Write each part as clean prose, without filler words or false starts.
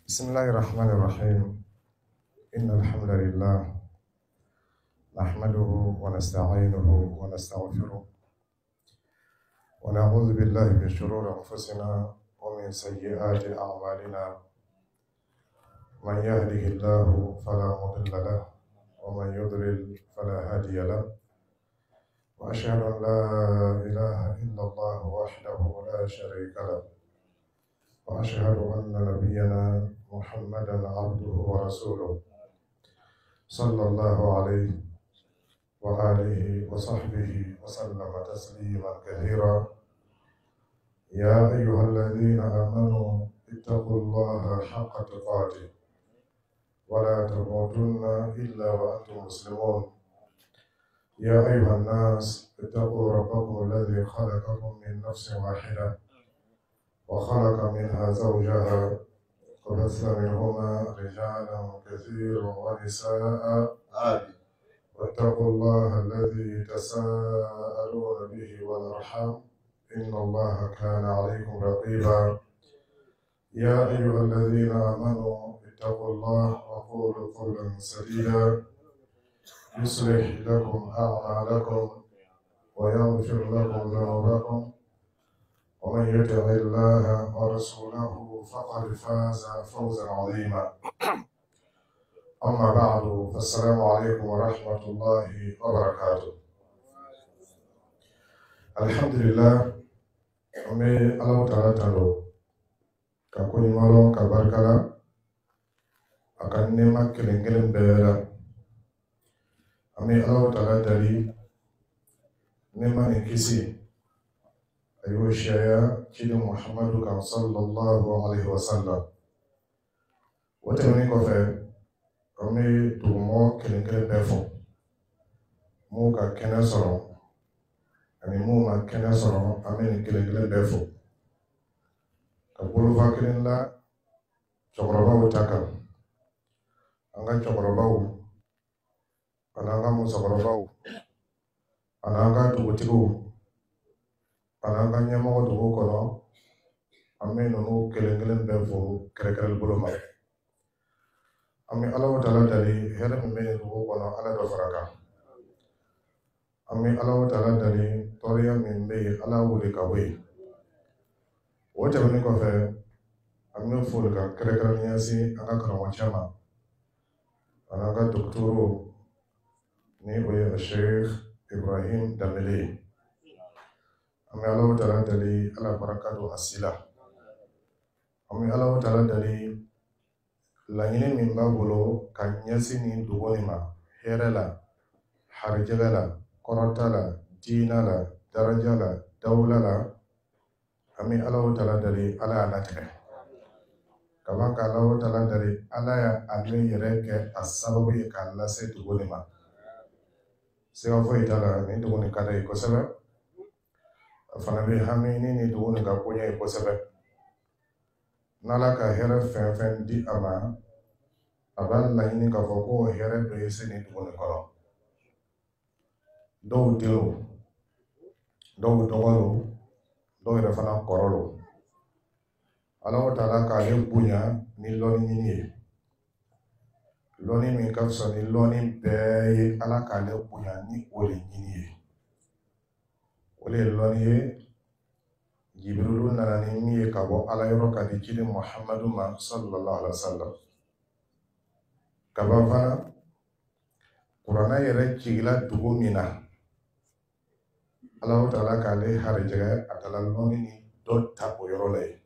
بسم الله الرحمن الرحيم. إن الحمد لله نحمده ونستعينه ونستغفره ونعوذ بالله من شرور أنفسنا ومن سيئات أعمالنا. من يهده الله فلا مضل له ومن يضلل فلا هادي له، وأشهد أن لا إله إلا الله وحده لا شريك له، وأشهد أن نبينا محمدا عبده ورسوله صلى الله عليه وآله وصحبه وسلم تسليما كثيرا. يا أيها الذين آمنوا اتقوا الله حق تقاته ولا تموتن إلا وأنتم مسلمون. يا أيها الناس اتقوا ربكم الذي خلقكم من نفس واحدة وخلق منها زوجها وبث منهما رجالا كثيرا ونساء، واتقوا الله الذي تساءلون به والأرحام إن الله كان عليكم رقيبا. يا أيها الذين آمنوا اتقوا الله وقولوا قولا سديدا يصلح لكم أعمالكم ويغفر لكم ذنوبكم، ومن يطع الله ورسوله فقد فاز فوزا عظيما. أما بعد، فالسلام عليكم ورحمة الله وبركاته. الحمد لله، أمي الله تعالى تلو كوني مالو كبركلا أكن نما كلنجلن بيلا. أمي الله تعالى تلي نما نكسي أيوة شيا كده محمد كان صلى الله عليه وسلم. وتمني كفر أمي تومو كلنجلن بيفو مو كنا صرو ani mu ma kɛnɛ sɔrɔ an bɛ nin kelen bɛɛ fo ka bolofa kelen la cɛkɔrɔbaw ta kan, an ka cɛkɔrɔbaw ani an ka musokɔrɔbaw ani an ka dugutigiw ani an ka ɲɛmɔgɔ dugu kɔnɔ, an bɛ ninnu kelen bɛɛ fo kɛrɛkɛrɛli bolo ma. An bɛ Alahu Taala dali hɛrɛ min bɛ nin dugu kɔnɔ Ala dɔ fara kan. An bɛ Alahu Taala dali tɔɔrɔya min bɛ yen Ala wuli ka bɔ yen. O tɛmɛnen kɔfɛ, an bɛ foli ka kɛrɛnkɛrɛnnenya se an ka karamɔgɔcɛ ma ani an ka dɔgɔtɔrɔw ni o ye Sheikh Ibrahim Danbele ye. An bɛ Alahu Taala dali Ala barika don a si la. An bɛ Alahu Taala dali laɲini min b'a bolo ka ɲɛsin nin dugu in ma hɛrɛ la, harijɛgɛ la, kɔrɔta la, diina la, daraja la, dawla la. An bɛ Alahu Taala dali Ala y'a latigɛ. Ka ban ka Alahu Taala dali Ala y'a ale yɛrɛ kɛ a sababu ye k'a lase dugu in ma. Siga foyi t'a la, nin dugu nin ka d'a ye kosɛbɛ. A fana bɛ hami ni nin dugu nin ka bonya ye kosɛbɛ. N'Ala ka hɛrɛ fɛn fɛn di a ma, a b'a laɲini k'a fɔ ko hɛrɛ dɔ ye se nin dugu nin kɔnɔ. Dɔw denw, dɔw dɔgɔninw, dɔw yɛrɛ fana kɔrɔlw. Alahu Taala k'ale bonya ni lɔnni ɲini ye. Lɔnni min ka fisa ni lɔnni bɛɛ ye, Ala k'ale bonya ni o de ɲini ye. O de ye lɔnni ye Jibirilu nana ni min ye ka bɔ Ala yɔrɔ ka di ciden Muhamadu ma sallallahu alaihi wa sallam. Ka ban fana, kuranɛ yɛrɛ jigila dugu min na, Alahu Taala k'ale harijɛgɛ a taala lɔnni ni dɔ ta o yɔrɔ la yen.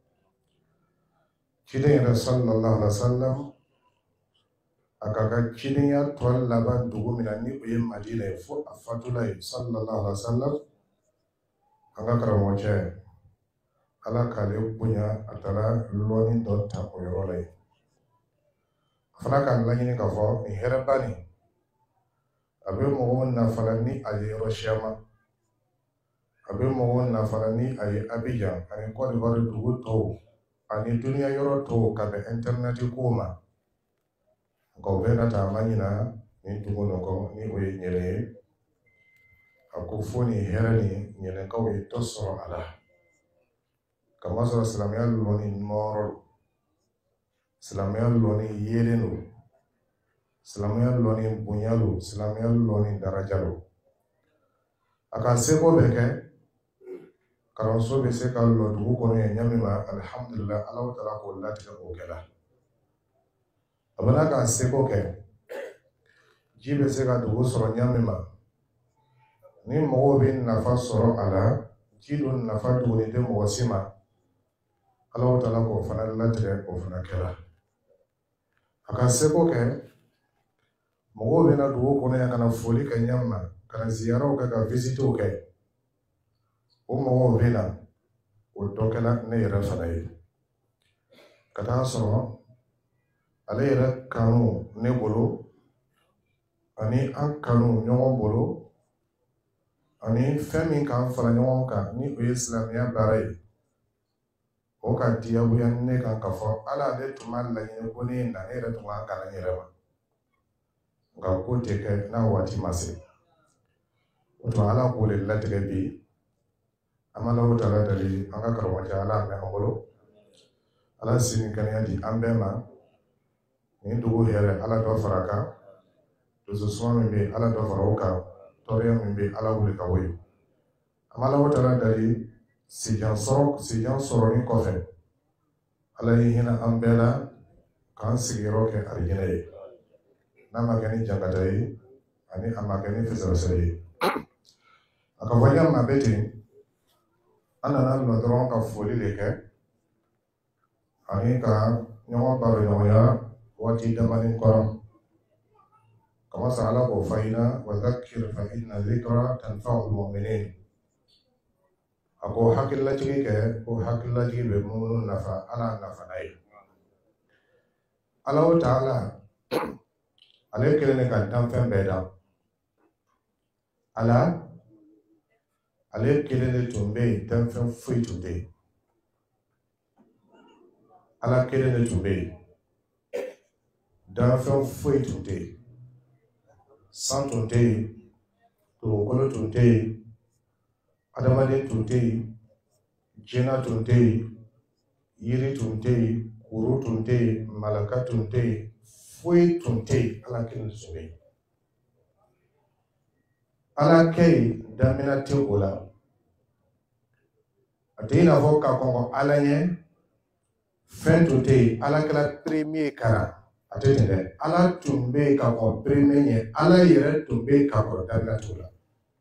Ciden yɛrɛ sallallahu alaihi wa sallam, a ka ka cidenya tɔ laban dugu min na ni o ye Madina ye fo a fatula yen sallallahu alaihi wa sallam. An ka karamɔgɔcɛ, Ala k'ale bonya a taara lɔnni dɔ ta o yɔrɔ la yen. A fana k'a laɲini k'a fɔ nin hɛrɛba nin a bɛ mɔgɔw nafala ni a ye yɔrɔ siyama, a bɛ mɔgɔw nafala ni a ye Abijan ani Côte d'Ivoire dugu tɔw ani duniya yɔrɔ tɔw ka bɛn internet kow ma. Nka o bɛɛ n'a ta a ma ɲina nin dugu nin kɔ ni o ye Ɲɛlɛ ye. A ko fo nin hɛrɛ nin Ɲɛlɛnkaw ye dɔ sɔrɔ a la. Kamasɔrɔ silamɛya lɔnni nɔɔrɔ silamɛya lɔni yeelen don, silamɛya lɔni bonya don, silamɛya lɔni daraja don. A ka seko bɛ kɛ kalanso bɛ se ka lɔ dugu kɔnɔ yen ɲami ma alhamdulillah Alahu taala k'o latigɛ k'o kɛla. A bɛna ka seko kɛ ji bɛ se ka dugu sɔrɔ ɲami ma ni mɔgɔw bɛ nafa sɔrɔ a la ji don nafa duguni tɛ mɔgɔ si ma Alahu taala k'o fana latigɛ k'o fana kɛla. A ka seko kɛ mɔgɔw bɛ na dugu kɔnɔ yan ka na foli kɛ ɲami ma ka na ziyaraw kɛ ka visitew kɛ o mɔgɔw bɛ na o dɔ kɛla ne yɛrɛ fana ye ka taa sɔrɔ ale yɛrɛ kanu ne bolo ani an kanu ɲɔgɔn bolo ani fɛn min k'an fara ɲɔgɔn kan ni o ye silamɛya baara ye o ka diyagoya ne kan ka fɔ ala ale tun b'a laɲini ko ne na ne yɛrɛ tun b'a kalan yɛrɛ ma nka ko tɛ kɛ n'a waati ma se o tuma ala k'o le latigɛ bi an b'a Alahu taala deli an ka karamɔgɔcɛ ala mɛn an bolo ala sini kɛnɛya di an bɛɛ ma nin dugu hɛrɛ ala dɔ fara kan dususuma min bɛ ala dɔ fara o kan tɔɔrɔya min bɛ ala wuli ka bɔ yen an b'a Alahu taala deli sijan sɔrɔni kɔfɛ ala ye hinɛ an bɛɛ la k'an sigiyɔrɔ kɛ arijinɛ ye n'a ma kɛ ni jankata ye ani a ma kɛ ni fɛsɛfɛsɛ ye a ka fɔ ɲa ma bɛ ten an nana nɔ dɔrɔn ka foli de kɛ ani ka ɲɔgɔn baro ɲɔgɔnya waati damani kɔrɔ kama sa ala k'o fɔ ɲɛna wa zakir fa inna zikra tanfa'ul mu'minin a ko hakililajigi kɛ ko hakililajigi bɛ minnu nafa ala nafa n'a ye Alahu taala ale kelen de ka danfɛn bɛɛ da ale kelen de tun bɛ yen danfɛn foyi tun tɛ yen ala kelen de tun bɛ yen danfɛn foyi tun tɛ yen san tun tɛ yen dugukolo tun tɛ yen adamaden tun tɛ yen jinɛ tun tɛ yen yiri tun tɛ yen kuru tun tɛ yen malaka tun tɛ yen foyi tun tɛ yen ala kelen de tun bɛ yen ala kɛ yen damina tɛ o la a tɛ i n'a fɔ ka kɔn ala ɲɛ fɛn tun tɛ yen ala kɛla premier kara a tɛ ten dɛ ala tun bɛ yen ka kɔn premier ɲɛ ala yɛrɛ tun bɛ yen ka kɔn damina tɛ o la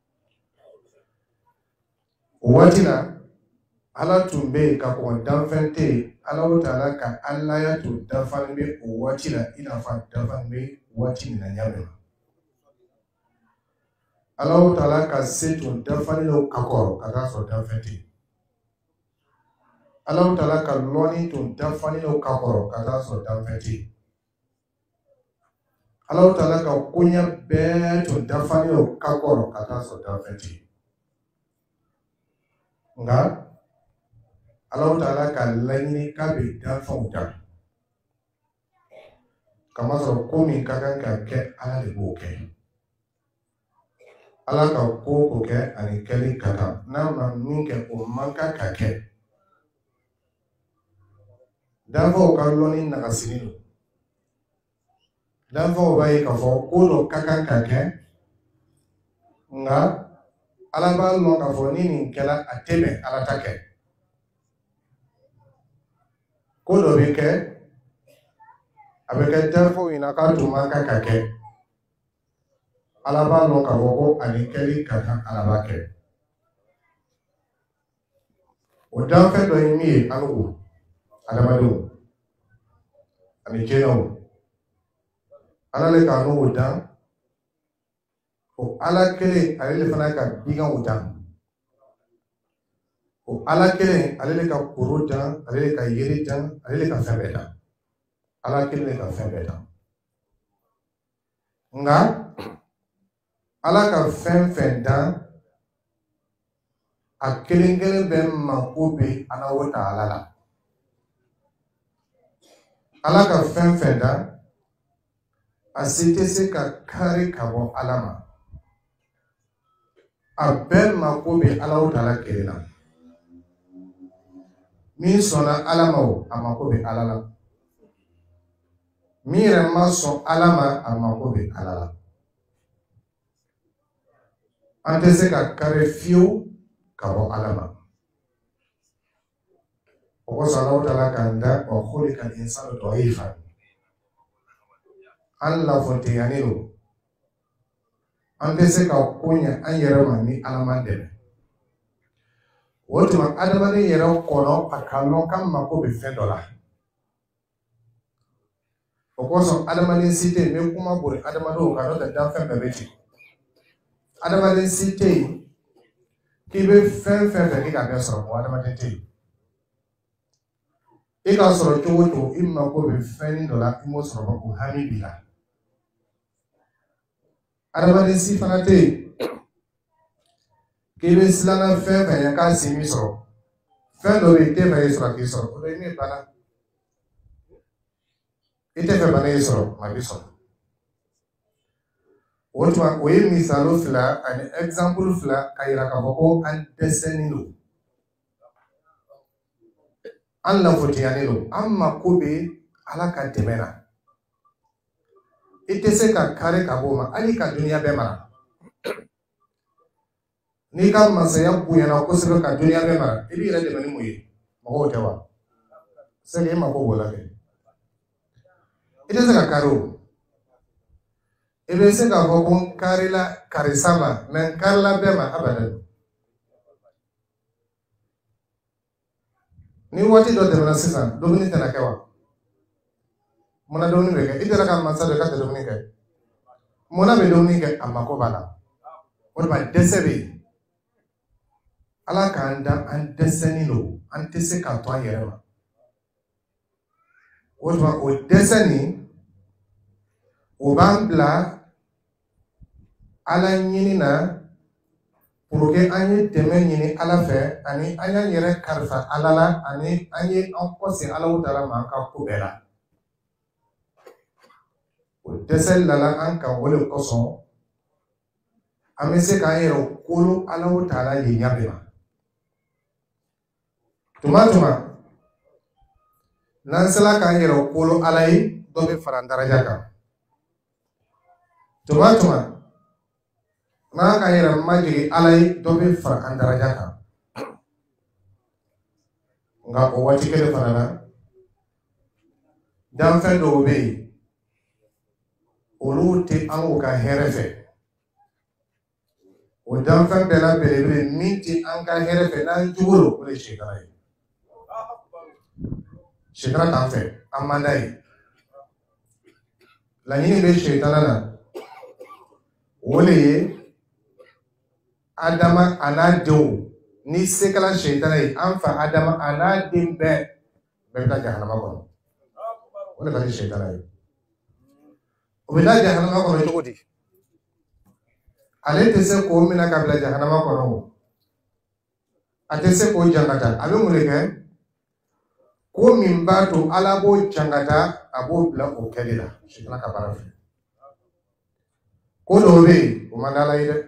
o waati la ala tun bɛ yen ka kɔn danfɛn tɛ yen Alahu taala ka alaya tun dafalen bɛ o waati la i n'a fɔ a dafalen bɛ waati min na ɲami ma Alahu taala ka se tun dafalen don a kɔrɔ ka taa sɔrɔ danfɛn tɛ yen Alahu taala ka lɔni tun dafalen don a kɔrɔ ka taa sɔrɔ danfɛn tɛ yen Alahu taala ka koɲɛ bɛɛ tun dafalen don a kɔrɔ ka taa sɔrɔ danfɛn tɛ yen nka Alahu taala ka laɲini k'a bɛ danfɛnw da kamasɔrɔ ko min ka kan ka kɛ ala de b'o kɛ ala ka ko o kɛ ani kɛli ka kan n'a ma min kɛ o man kan ka kɛ danfɛnw ka lɔnni nagasini don danfɛnw b'a ye k'a fɔ ko dɔ ka kan ka kɛ nka ala b'a lɔn k'a fɔ ni nin kɛla a tɛ bɛn ala ta kɛ ko dɔ bɛ kɛ a bɛ kɛ danfɛnw ɲɛna k'a tun man kan ka kɛ ala b'a lɔn k'a fɔ ko ani kɛli ka kan ala b'a kɛ o danfɛn dɔ ye min ye an ko adamadenw ani jinɛw ala le k'an n'o dan o ala kelen ale le fana ka biganw dan o ala kelen ale le ka koro dan ale le ka yiri dan ale le ka fɛn bɛɛ dan ala kelen le ka fɛn bɛɛ dan nka ala ka fɛn fɛn dan a kelen kelen bɛ mako bɛ Alahu taala la ala ka fɛn fɛn dan a se tɛ se ka kari ka bɔ ala ma a bɛɛ mako bɛ Alahu taala kelen na min sɔnna ala ma o a mako bɛ ala la mire maso alama amakobe alala ante se ka kare fiu kabo alama oko salahu ta'ala kanda wa khulika al-insanu dha'ifan alla fonte yanilo ante se ka kunya an yɛrɛ ma ni alaman dɛmɛ o tuma adamaden yɛrɛ kɔnɔ a ka lɔn kan mako bɛ fɛn dɔ la o kosɔn adamaden si tɛ yen n bɛ kuma boli adamadenw kan n'o tɛ danfɛn bɛɛ bɛ ten adamaden si tɛ yen k'i bɛ fɛn fɛn fɛ k'i ka bɛɛ sɔrɔ o adamaden tɛ yen i ka sɔrɔ cogo o cogo i mako bɛ fɛn dɔ la i m'o sɔrɔ o hami b'i la adamaden si fana tɛ yen k'i bɛ silanan fɛn fɛn ye k'a si min sɔrɔ fɛn dɔ bɛ yen i tɛ fɛ k'i sɔrɔ k'i sɔrɔ o de ye min bana i tɛ fɛ bana y'i sɔrɔ ma b'i sɔrɔ o tuma o ye misalo fila ani exemple fila ka yira k'a fɔ ko an dɛsɛlen don an lafotiyalen don an mako bɛ ala ka dɛmɛ na i tɛ se ka kari ka bɔ o ma hali ka duniya bɛɛ mara n'i ka masaya bonyana kosɛbɛ ka duniya bɛɛ mara i b'i yɛrɛ dɛmɛ ni mun ye mɔgɔw tɛ wa sɛgɛ i mako b'o la kɛ i tɛ se ka kari o i bɛ se k'a fɔ ko n karila karisa ma mɛ n karila bɛɛ ma abadan ni waati dɔ tɛmɛna sisan dumuni tɛna kɛ wa munna dumuni bɛ kɛ i tɛna ka masa dɔ ka tɛ dumuni kɛ munna bɛ dumuni kɛ a mako b'a la o de ma dɛsɛ bɛ yen ala k'an da an dɛsɛlen don an tɛ se k'a to an yɛrɛ ma o de ma o dɛsɛ nin o b'an bila ala ɲini na pour que an ye dɛmɛ ɲini ala fɛ ani an y'an yɛrɛ kalifa ala la ani an ye an kɔsi alaw dara ma an ka ko bɛɛ la o dɛsɛ lala an kan o de kosɔn an bɛ se k'an yɛrɛ kolo alaw taala ye ɲabe ma tuma tuma n'an sela k'an yɛrɛ kolo ala ye dɔ bɛ fara an daraja kan tuma tuma n'an k'an yɛrɛ majigi ala ye dɔ bɛ fara an daraja kan nka o waati kelen fana na danfɛn dɔw bɛ yen olu tɛ an k'u ka hɛrɛ fɛ o danfɛn bɛɛ la belebele min tɛ an ka hɛrɛ fɛ n'an jugu don o de ye sitana ye sitana t'an fɛ an man d'a ye laɲini bɛ sitana na o de ye adama a n'a denw ni se kɛla sitana ye an fa adama a n'a den bɛɛ bɛ taa jahanama kɔnɔ o de ka di sitana ye o bɛ taa jahanama kɔnɔ cogo di ale tɛ se k'o minɛ ka bila jahanama kɔnɔ o a tɛ se k'o jankata a bɛ mun de kɛ ko min b'a to ala b'o jankata a b'o bila o kɛli la sitana ka baara fɛ ko dɔw bɛ yen o man d'ala ye dɛ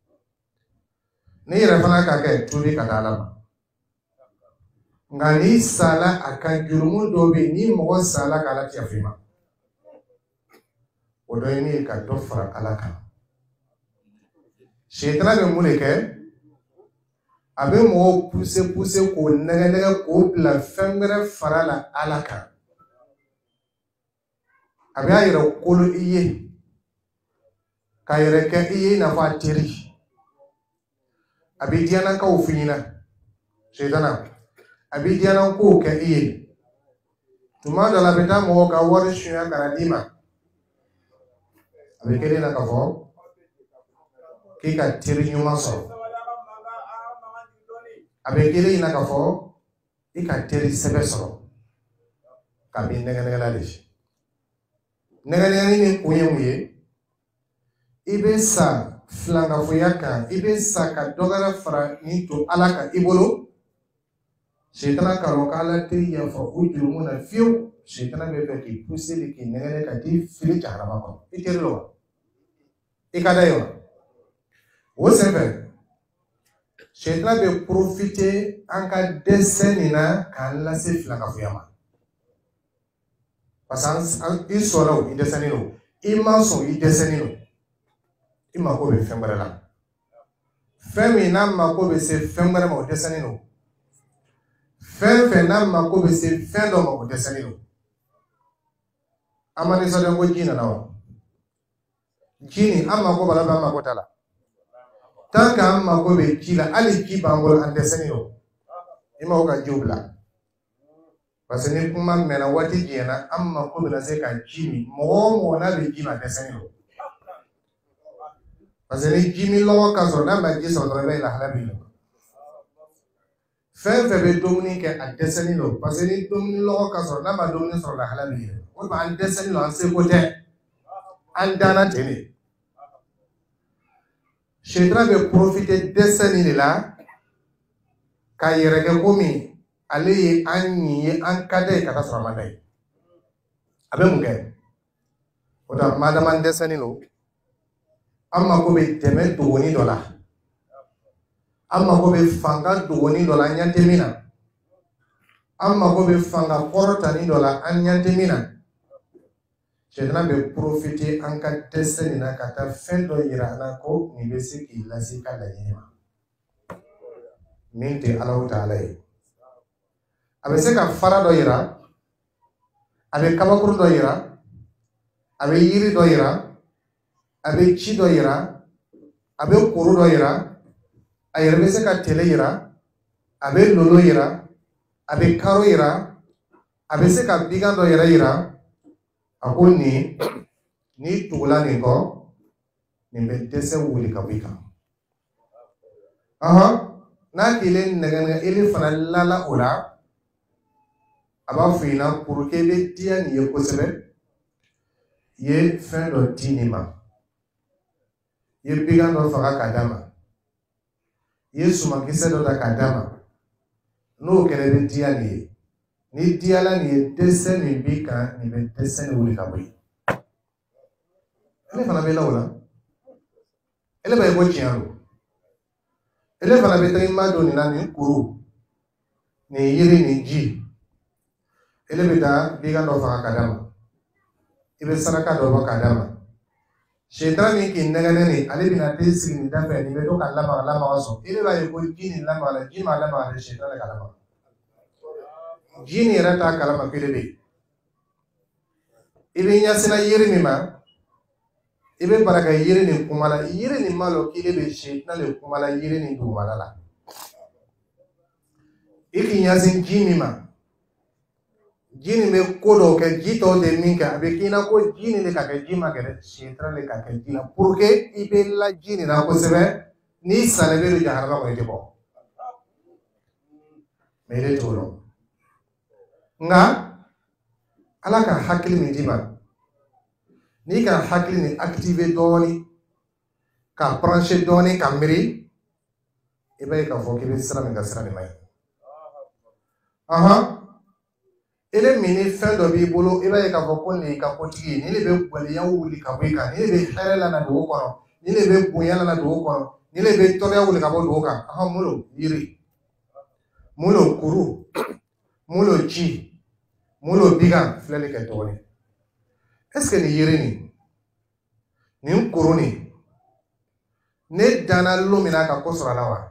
ne yɛrɛ fana ka kɛ tubi ka d'ala ma nka n'i sala a kan jurumu dɔw bɛ yen ni mɔgɔ sala k'ala tɛ yafa i ma o dɔ ye min ye ka dɔ fara ala kan sitana bɛ mun de kɛ a bɛ mɔgɔw puse k'o nɛgɛ k'o bila fɛn wɛrɛ fara la ala kan a bɛ a yɛrɛ kolo i ye ka yɛrɛ kɛ i ye i n'a fɔ a teri a bɛ diɲɛnakaw f'i ɲɛna sitana a bɛ diɲɛnakow kɛ i ye tuma dɔ la a bɛ taa mɔgɔw ka wari suɲɛ ka na d'i ma a bɛ kɛ na k'a fɔ k'i ka teri ɲuman sɔrɔ a bɛ kelen na k'a fɔ i ka teri sɛbɛ sɔrɔ k'a bɛ nɛgɛnɛgɛla de nɛgɛnɛgɛli ni kun ye mun ye i bɛ sa filankafoya kan i bɛ sa ka dɔ wɛrɛ fara ni to ala kan i bolo sitana k'a dɔn k'ala tɛ yafa o jurumu na fiyewu sitana bɛ fɛ k'i pousse de k'i nɛgɛnɛ ka t'i fili jahanama kɔnɔ i teri lo wa i ka da ye wa o senfɛ sitana bɛ profiter an ka dɛsɛ nin na k'an lase filankafoya ma parce que il sɔnna i dɛsɛlen don i ma sɔn i dɛsɛlen don i mako bɛ fɛn wɛrɛ la fɛn min n'a mako bɛ se fɛn wɛrɛ ma o dɛsɛlen don fɛn fɛn n'a mako bɛ se fɛn dɔ ma o dɛsɛlen don an ma nisɔndiya ko ji nana wa ji nin an mako b'a la an mako t'a la tant que an mako bɛ ji la hali ji b'an bolo an dɛsɛlen don i ma o ka jiw bila parce que ni kuma mɛnna waati jɛna an mako bɛna se ka ji min mɔgɔ o mɔgɔ n'a bɛ ji ma dɛsɛlen don parce que ni ji min lɔgɔ ka sɔrɔ n'a ma ji sɔrɔ dɔrɔn i b'a ye lahala bɛ yɛlɛma fɛn fɛn bɛ dumuni kɛ a dɛsɛlen don parce que ni dumuni lɔgɔ ka sɔrɔ n'a ma dumuni sɔrɔ lahala bɛ yɛlɛma o tuma an dɛsɛlen don an seko tɛ an danna ten de Shetran bɛ profiter dɛsɛ nin de la ka yɛrɛ kɛ komi ale ye an ɲi ye an ka da ye ka taa sɔrɔ a ma da ye a bɛ mun kɛ o tuma madama an dɛsɛlen don an mako bɛ dɛmɛ dogoni dɔ la an mako bɛ fanga dogoni dɔ la an ɲɛ tɛ min na an mako bɛ fanga kɔrɔtani dɔ la an ɲɛ tɛ min na Shetran bɛ profiter an ka dɛsɛ nin na ka taa fɛn dɔ yira an na ko nin bɛ se k'i lase i ka laɲini ma min tɛ Alahu Taala ye a bɛ se ka fara dɔ yira a bɛ kabakuru dɔ yira a bɛ yiri dɔ yira a bɛ ci dɔ yira a bɛ kuru dɔ yira a yɛrɛ bɛ se ka tɛlɛ yira a bɛ lolo yira a bɛ karo yira a bɛ se ka bigan dɔ yɛrɛ yira a ko nin n'i tugula nin kɔ nin bɛ dɛsɛ wuli ka bɔ i kan n'a kelen nɛgɛ ele fana lala o la a b'a fɔ i ɲɛna pour que i bɛ diya nin ye kosɛbɛ i ye fɛn dɔ di nin ma i ye bigan dɔ faga k'a d'a ma i ye sumankisɛ dɔ ta k'a d'a ma n'o kɛra i bɛ diya nin ye ni diyala nin ye dɛsɛ min b'i kan nin bɛ dɛsɛ nin wuli ka bɔ yen ele fana bɛ la o la ele b'a ye ko tiɲɛ don ele fana bɛ taa i ma don nin na nin kuru nin yiri nin ji ele bɛ taa bigan dɔ faga k'a d'a ma i bɛ saraka dɔ bɔ k'a d'a ma Shetran min k'i nɛgɛnɛ nin ale bɛna den sigi nin da fɛ nin bɛ to ka lamaga sɔn ele b'a ye ko ji nin lamaga ji ma lamaga dɛ Shetran de ka lamaga ji nin yɛrɛ t'a kalama kele bɛ i bɛ ɲɛsina yiri min ma i bɛ baraka yiri nin kuma la yiri nin ma lɔ kele bɛ Shetran de kuma la yiri nin dugumala la i k'i ɲɛsin ji min ma ji nin bɛ ko dɔw kɛ ji tɔw tɛ min kɛ a bɛ k'i na ko ji nin de ka kɛ ji ma kɛ dɛ Shetran de ka kɛ ji la pour que i bɛ la ji nin na kosɛbɛ n'i salen bɛ don jahanama kɔnɔ i tɛ bɔ mais ele t'o dɔn nka Ala ka hakili min d'i ma n'i ka hakili nin activer dɔɔni ka brancher dɔɔni ka miiri i b'a ye k'a fɔ k'i bɛ sira min ka sira nin ma ɲi ele min ni fɛn dɔ b'i bolo i b'a ye k'a fɔ ko nin y'i ka kotigi ye nin de bɛ gwɛlɛya wuli ka bɔ i kan nin de bɛ hɛrɛ lana dugu kɔnɔ nin de bɛ bonya lana dugu kɔnɔ nin de bɛ tɔɔrɔya wuli ka bɔ dugu kan mun lo yiri mun lo kuru mun lo ji mun lo bigan filɛli kɛ tuguni est ce que nin yiri nin kuru nin ne danna lo min na ka ko sɔrɔ a la wa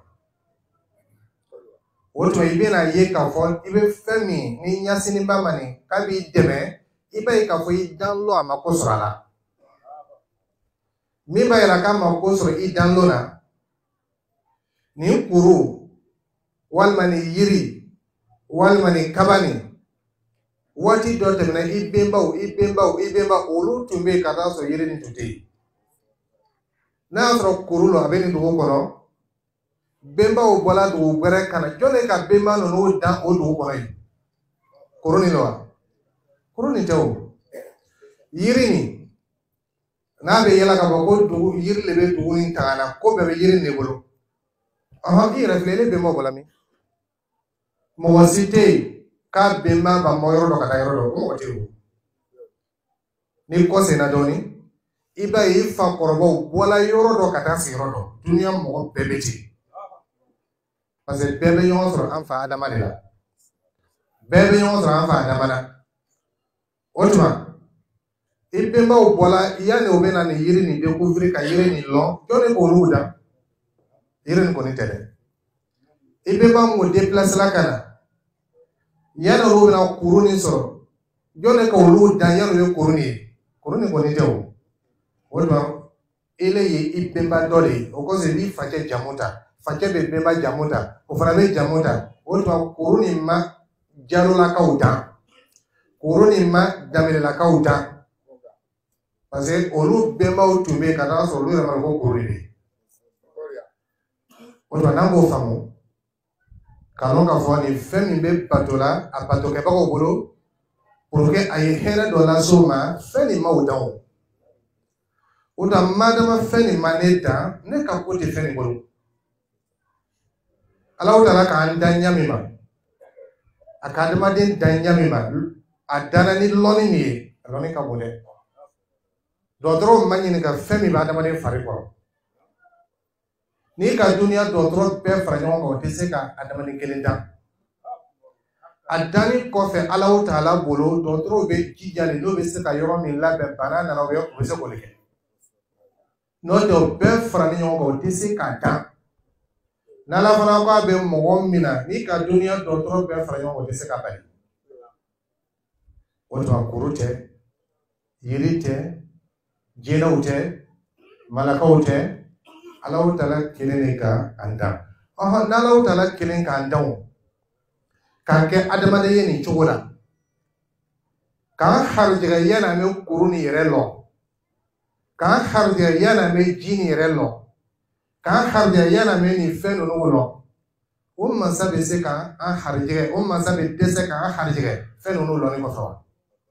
o tuma i bɛna ye k'a fɔ i bɛ fɛn min ni ɲɛsinnenba ma nin k'a b'i dɛmɛ i b'a ye k'a fɔ i danlo a ma ko sɔrɔ a la min b'a yira k'a ma ko sɔrɔ i danlo la nin kuru walima nin yiri walima nin kaba nin waati dɔ tɛmɛna i bɛnbaw olu tun bɛ yen ka taa sɔrɔ yiri nin tun tɛ yen n'a y'a sɔrɔ kuru lo a bɛ nin dugu kɔnɔ bɛnbaw bɔla dugu wɛrɛ ka na jɔn de ka bɛnba ninnu dan o dugu kɔnɔ yen kuru nin wa kuru nin tɛ o yiri nin n'a bɛ yala ka fɔ ko dugu yiri de bɛ dugu in tanga na ko bɛɛ bɛ yiri nin de bolo i yɛrɛ filɛ ele bɛnbaw bɔla min mɔgɔ si tɛ yen k'a bɛnba ba mɔ yɔrɔ dɔ ka taa yɔrɔ dɔ o mɔgɔ tɛ yen ni kɔ senna dɔɔni i b'a ye i fa kɔrɔbaw bɔla yɔrɔ dɔ ka taa se yɔrɔ dɔ duniya mɔgɔ bɛɛ bɛ ten parce que bɛɛ bɛ ɲɔgɔn sɔrɔ an fa Adama de la bɛɛ bɛ ɲɔgɔn sɔrɔ an fa Adama la Otuma ibemba ubola yani obena ni yiri ni découvrir ka yiri ni long jone ko luda yiri ni ko ni tele ibemba mo déplacer la kana yana obena kuruni soro jone ko luda yana yo kuruni ko ni tewo otuma ele ye ibemba dole o ko se bi fake jamuta fake be bemba jamuta o fara be jamuta otuma kuruni ma jalo la kauta kuruni ma damele la kauta parce que olu bemba utumbe kana so lu ya ko kuruni otuma nango famu kanu ka fɔ ni fɛn min bɛ bato la a batokɛbagaw bolo pour que a ye hɛrɛ dɔ lase o ma fɛn nin ma o dan o tuma madama fɛn nin ma ne dan ne ka ko tɛ fɛn nin bolo Alahu Taala k'an dan ɲa min ma a ka adamaden dan ɲa min ma a danna ni lɔnni min ye a lɔnni ka bon dɛ dɔgɔtɔrɔw ma ɲini ka fɛn min bɛ adamaden fari kɔrɔ n'i ka duniya dɔgɔtɔrɔ bɛɛ fara ɲɔgɔn kan o tɛ se ka adamaden kelen dan a danni kɔfɛ Alahu Taala bolo dɔgɔtɔrɔw bɛ jija de n'o bɛ se ka yɔrɔ min labɛn bana nana u bɛ se k'o de kɛ n'o tɛ o bɛɛ fara ɲɔgɔn kan o tɛ se k'a dan n'Ala fana ko a bɛ mɔgɔ min na n'i ka duniya dɔgɔtɔrɔ bɛɛ fara ɲɔgɔn kan o tɛ se ka bali o tuma kuru tɛ yiri tɛ jinɛw tɛ malakaw tɛ Alahu Taala kelen de ka an dan n'Alahu Taala kelen k'an dan o k'an kɛ adamaden ye nin cogo la k'an harijɛgɛ yanni an bɛ kuru nin yɛrɛ lɔ k'an harijɛgɛ yanni an bɛ ji nin yɛrɛ lɔ k'an harijɛgɛ yanni an bɛ nin fɛn ninnu lɔ o mansa bɛ se k'an harijɛgɛ o mansa bɛ dɛsɛ k'an harijɛgɛ fɛn ninnu lɔnni kɔfɛ wa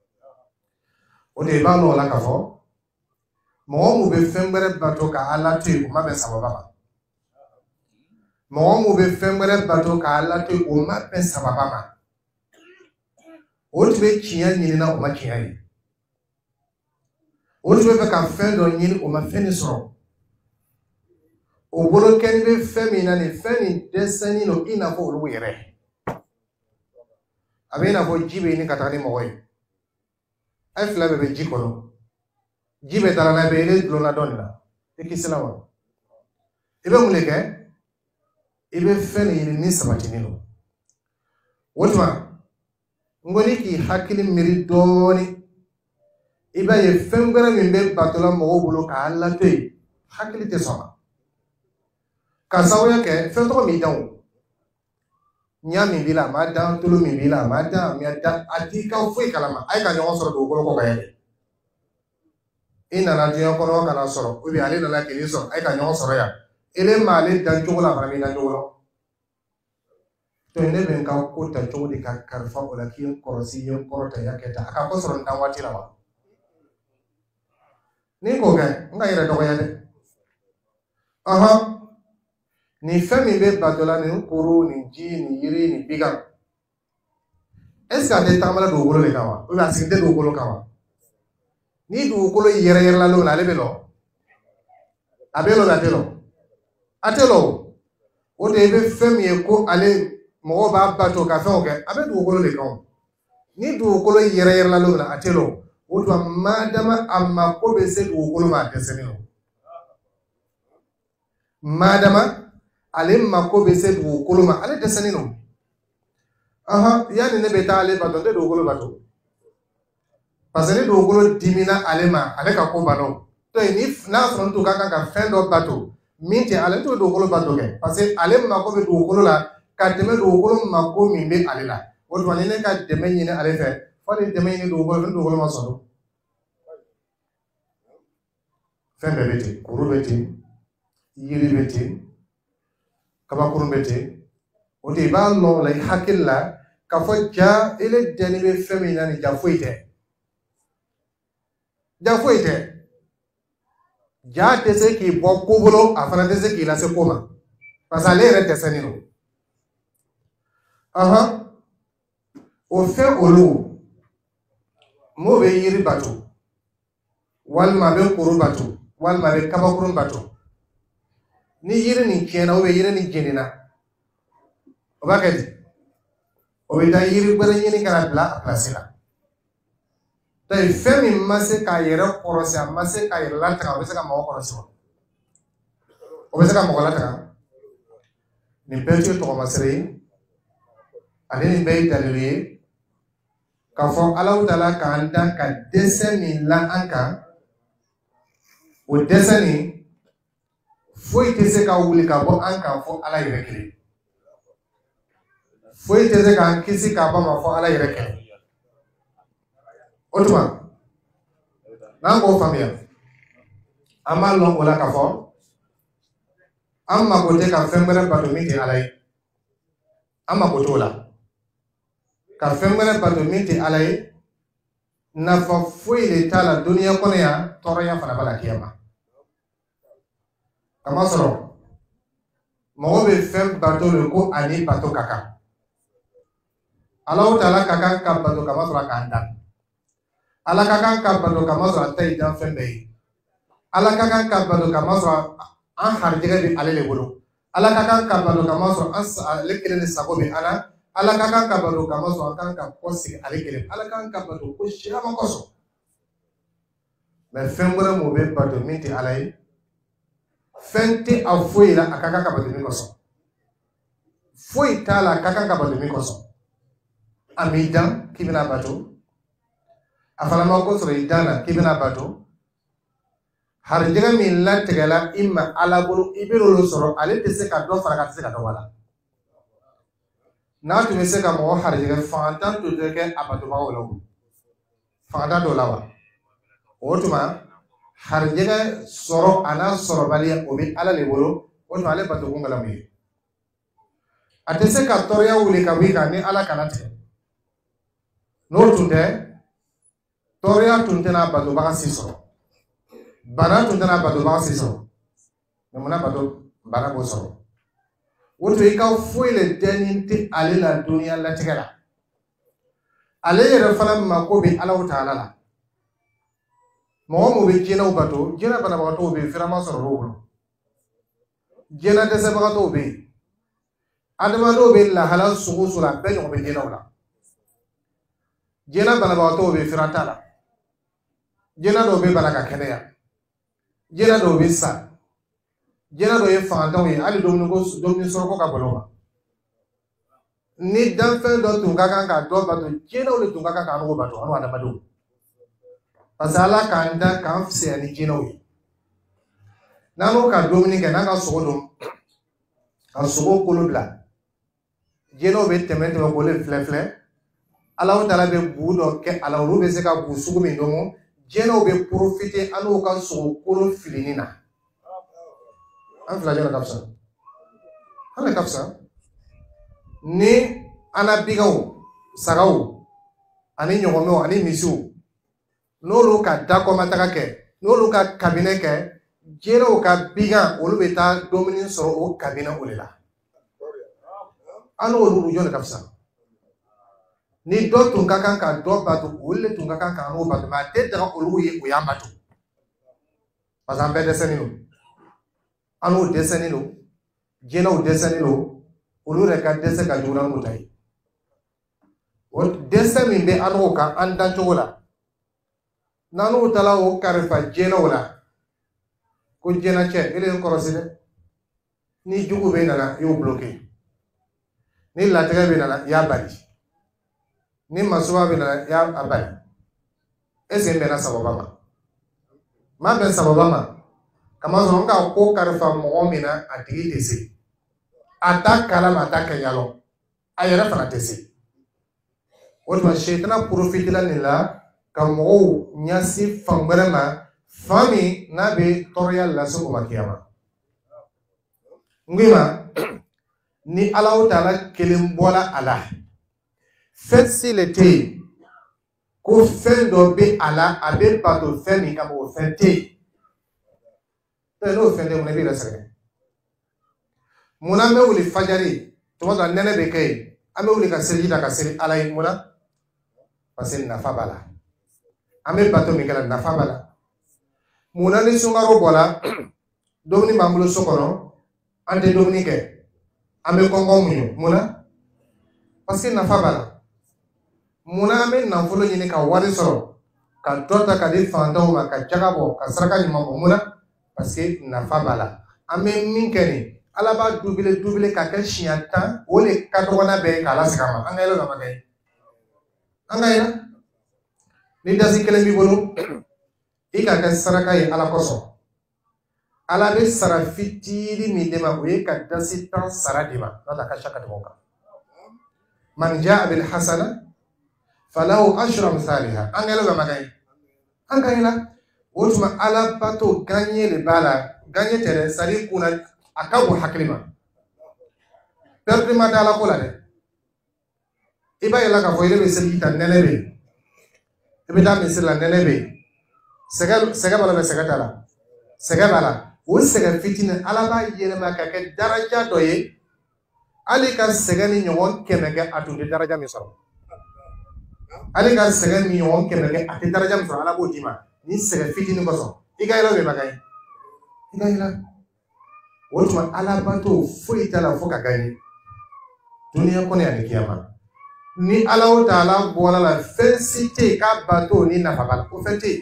o de b'a lɔ o la k'a fɔ mɔgɔ mun bɛ fɛn wɛrɛ bato ka Ala to yen o ma bɛn sababa ma mɔgɔ mun bɛ fɛn wɛrɛ bato ka Ala to yen o ma bɛn sababa ma o tun bɛ tiɲɛ ɲinina o ma tiɲɛ ye o tun bɛ fɛ ka fɛn dɔ ɲini o ma fɛn nin sɔrɔ o bolo kɛli bɛ fɛn min na nin fɛn nin dɛsɛlen don i n'a fɔ olu yɛrɛ a bɛ i n'a fɔ ji bɛ ɲini ka taa ni mɔgɔ ye a fila bɛɛ bɛ ji kɔnɔ ji bɛ taa n'a bɛ ele dulonna dɔ nin na i kisila wa i bɛ mun de kɛ i bɛ fɛn de ɲini min sabatinen don o tuma n ko ni k'i hakili miiri dɔɔni i b'a ye fɛn wɛrɛ min bɛ batola mɔgɔw bolo k'a lato yen hakili tɛ sɔn ma ka sababuya kɛ fɛn tɔgɔ min dan o ɲa min b'i la a ma dan tulu min b'i la a ma dan a t'i ka foyi kalama a ye ka ɲɔgɔn sɔrɔ dugukolo kɔ ka yɛlɛ i nana diɲɛ kɔnɔ ka na sɔrɔ ou bien ale nana k'i sɔrɔ a ye ka ɲɔgɔn sɔrɔ yan ele ma ale dan cogo la fana b'i dan cogo la to ne bɛ n ka ko ta cogo di ka kalifa o la k'i n kɔrɔsi ye n kɔrɔta ya kɛ tan a ka ko sɔrɔ n dan waati la wa ni k'o kɛ n ka yɛrɛ dɔgɔya dɛ nin fɛn min bɛ bato la nin kuru nin ji nin yiri nin bigan est ce que a tɛ taamala dugukolo de kan wa ou bien a sigi tɛ dugukolo kan wa ni dugukolo yɛrɛ yɛrɛla don ale bɛ lɔ a bɛ lɔ a tɛ lɔ a tɛ lɔ o de i bɛ fɛn min ye ko ale mɔgɔw b'a bato ka fɛnw kɛ a bɛ dugukolo de kan ni dugukolo yɛrɛ yɛrɛla don a tɛ lɔ o tuma madama a mako bɛ se dugukolo ma a dɛsɛlen don madama ale mako bɛ se dugukolo ma ale dɛsɛlen don yanni ne bɛ taa ale bato n tɛ dugukolo bato parce que ni dugukolo dimina ale ma ale ka ko banna to ni n'a sɔrɔ n tun ka kan ka fɛn dɔ bato min tɛ ale t'o dugukolo bato kɛ parce que ale mako bɛ dugukolo la ka tɛmɛ dugukolo mako min bɛ ale la o tuma ni ne ka dɛmɛ ɲini ale fɛ fo ale dɛmɛ ɲini dugukolo ni dugukolo ma sɔrɔ fɛn bɛɛ bɛ ten kuru bɛ ten yiri bɛ ten kabakurun bɛ ten o de i b'a lɔn o la i hakili la k'a fɔ ja ele dɛnni bɛ fɛn min na nin ja foyi tɛ ja foyi tɛ ja tɛ se k'i bɔ ko bolo a fana tɛ se k'i lase ko ma parce que ale yɛrɛ dɛsɛlen don o fɛn olu m'o bɛ yiri bato walima a bɛ kuru bato walima a bɛ kabakurun bato ni yiri nin tiɲɛna ou bien yiri nin jenina o b'a kɛ di o bɛ taa yiri wɛrɛ ɲini ka na bila a pilasi la tay femi masse ka yere korosi masse ka yere latra o be se ka mo korosi o be se ka mo latra ni betu to masri ani be dalili ka fo Allah taala ka anda ka deseni la anka o deseni foi tese ka wuli ka bo anka fo Allah yere kele foi tese ka kisi ka ba ma fo Allah yere kele otuma nango famia amal lo wala ka fo amma ko te ka fembere bato miti alay amma ko tola ka fembere bato miti alay na fa foi le tala dunia kono ya toro ya fana bala kiyama kama soro mo be fem bato le ko ani bato kaka Allah taala kaka ka bato kama soro ka anda ala kaka ka bato kama soro tay dan fembe ala kaka ka bato kama soro an harjega bi alele bolo ala kaka ka bato kama soro an lekele sago bi ala kaka ka bato kama soro kan ka kosi alekele ala kaka ka bato ko shirama koso mais fembra mo be bato minti alay fente a foi la akaka ka bato mi koso foi tala kaka ka bato mi koso amidan kibina bato afala ma ko soro idana kibina bato harjega min la tegala imma ala bolo ibiro lo soro ale te se ka do fara ka se ka do wala na tu me se ka mo harjega fantan to de ke abato ba wala fanda do lawa otuma harjega soro ana soro baliya obi ala le bolo otuma ale bato ngala mi ate se ka torya wuli ka wika ni ala kanate no tunde torya tuntena bato ba sisoro bana tuntana bato ba sisoro namuna bato bana bo soro woto ika foi le deninti ale la dunia la tigala ale yere fana mako be Allah taala la mo be jena bato jena bana bato be firama soro rolo jena dese bato be adama do be la halal sugu sura be no be jena wala jena bana bato be firata la jena do be bana ka keneya jena do be sa jena do ye fantaw ye ali domni soro ko ka boloma ni dan fen do tun ka kan ka do bato jena ole tun ka kan ka no bato anu adama do pasala ka nda kan fse ani jena we nanu ka domni ke na ka sogo dum ka sogo kolobla jena be temete ko le flefle Allah taala be budo ke ala ru be se ka bu sugu mi domo jena be profiter anu ka sogo kolo filinina an fila jana kapsa hala kapsa ni ana bigaw sagaw ani nyogomo ani misu nolu ka dako mataka ke nolu ka cabinet ke jero ka biga olu beta domini soro o cabinet olela anu olu jona kapsa ni do tun ka kan ka do batu ole tun ka kan ka anu batu ma te daga olu ye o yambatu pasambe desenino anu desenino jena o desenino olu re ka dese ka jura mutai o dese min be anu ka andan chogola nanu tala o karifa jena wala ko jena che ele korosi de ni jugu be nana yo bloqué ni latega be nana ya bali ni masuwa be nana ya abali ese be na sababa ma be sababa ma kama zo nga ko karifa mo mina atigi tese atakala mataka yalo ayera fana tese wotma shaytana profitila nila kamo nyasi fangbarama fami nabe torya la soko makiyama ngima ni Allah taala kelimbola ala facilité ko fendo be ala abe pato femi kamo fente no fende mo ne bi rasare muna me wuli fajari to wada nene be kay ame wuli ka sirjida ka siri ala muna pasen na fabala ame bato mi kala nafa bala muna ni sungaro bola domni mambulo sokono ante domni ke ame kongo munyo muna parce que nafa bala muna ame nanfolo nyini ka wari soro ka tota ka di fantanw ma ka jaga bɔ ka saraka ɲuman bɔ mun na parce que nafa b'a la an bɛ min kɛ nin ala b'a dubile ka kɛ siɲɛ 10 o de ka dɔgɔna bɛɛ k'a lasegin a ma an ka yɛlɛ ma kɛ an ka yɛlɛ ni dasi kelen b'i bolo i ka kɛ saraka ye ala kosɔn ala bɛ sara fitinin min de ma o ye ka dasi 10 sara de ma n'o tɛ a ka ca ka tɛmɛ o kan man jaa bil hasana falahu ashru amsalha an ka yɛlɛ ma kɛ an ka yɛlɛ o tuma ala bato gagné de b'a la gagné tɛ dɛ sari kunna a ka bon hakili ma perdre ma da ala ko la dɛ i b'a yɛlɛ k'a fɔ i bɛ seli ta nɛnɛ bɛ yen i bɛ taa misiri la nɛnɛ bɛ yen sɛgɛ b'a la mɛ sɛgɛ t'a la sɛgɛ b'a la o sɛgɛ fitinin ala b'a yɛlɛma ka kɛ daraja dɔ ye hali ka sɛgɛ ni ɲɔgɔn 100 kɛ a tun tɛ daraja min sɔrɔ hali ka sɛgɛ ni ɲɔgɔn 100 kɛ a tɛ daraja min sɔrɔ ala b'o d'i ma ni sɛgɛ fitinin kosɔn i ka yɛlɛ bɛ ma kɛ i ka yɛlɛ o tuma ala bato foyi t'a la fo ka gagné duniya kɔnɔ ani kiyama ni ala o taala bɔra la fɛn si tɛ yen k'a bato ni nafa b'a la o fɛn tɛ yen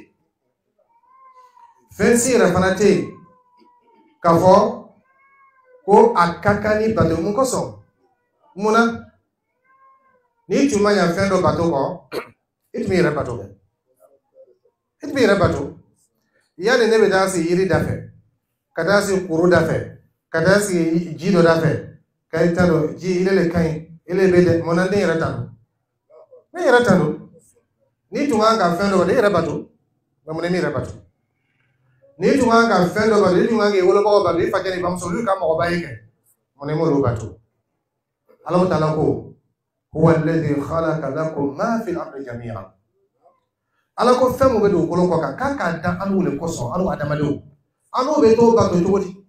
fɛn si yɛrɛ fana tɛ yen k'a fɔ ko a ka kan ni bato mun kosɔn mun na n'i tun ma ɲa fɛn dɔ bato kɔ i tun bɛ yɛrɛ bato kɛ i tun bɛ yɛrɛ bato yanni ne bɛ taa sigi yiri da fɛ ka taa sigi kuru da fɛ ka taa sigi ji dɔ da fɛ ka i ta dɔn ji ile le ka ɲi ile bɛ dɛ mun na ne yɛrɛ ta don ne yɛrɛ ta don n'i tun kan ka fɛn dɔ bato i yɛrɛ bato nka mun na ne yɛrɛ bato n'i tun kan ka fɛn dɔ bato i tun kan k'i wolobagaw bato i fakɛ ni bamuso olu ka mɔgɔba ye kɛ mun na i m'olu bato Allahu ta'ala ko huwa alladhi khalaqa lakum ma fil ardi jami'an ala ko fɛn mun bɛ dugukolo kɔ kan k'a k'a dan an n'u le kosɔn an n'u adamadenw an n'u bɛ t'o bato cogo di